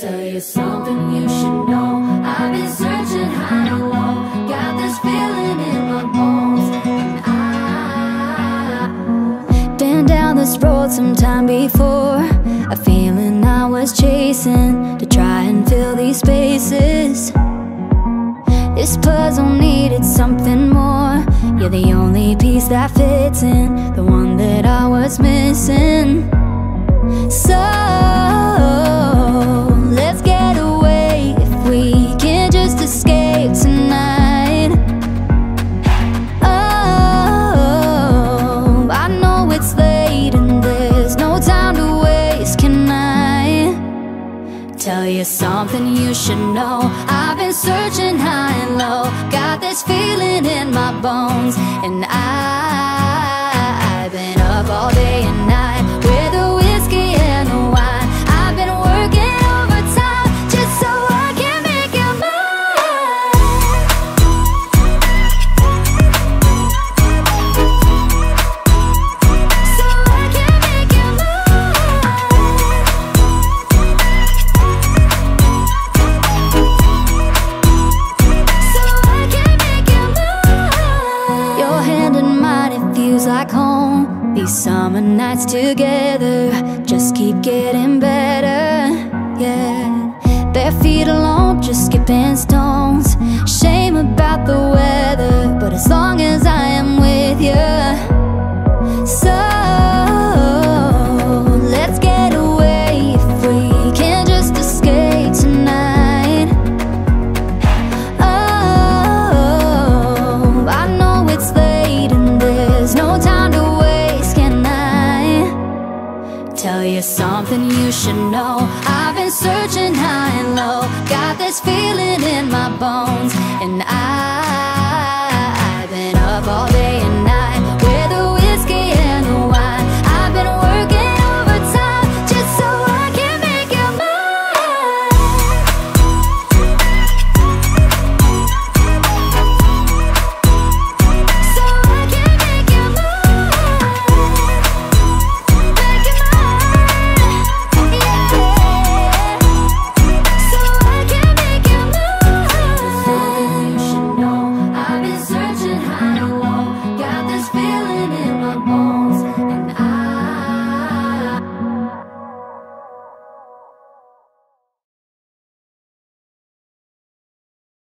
Tell you something you should know. I've been searching high and low, got this feeling in my bones. And I've been down this road sometime before, a feeling I was chasing to try and fill these spaces. This puzzle needed something more. You're the only piece that fits in, the one that I was missing. So let's get away if we can just escape tonight. Oh, I know it's late and there's no time to waste. Can I tell you something you should know? I've been searching high and low, got this feeling in my bones. And I've been up all day and night with a whiskey and a wine. I've been working overtime just so I can make you mine. So I can make you So I can make you mine. Your hand in mine, it feels like home. These summer nights together just keep getting better, yeah. Bare feet alone, just skipping stones. Shame about the weather, but as long as I am with you. So let's get away if we can just escape tonight. Oh, I know it's late and there's no time to waste. Can I tell you something you should know? I've been searching high and low, got this feeling in my bones. And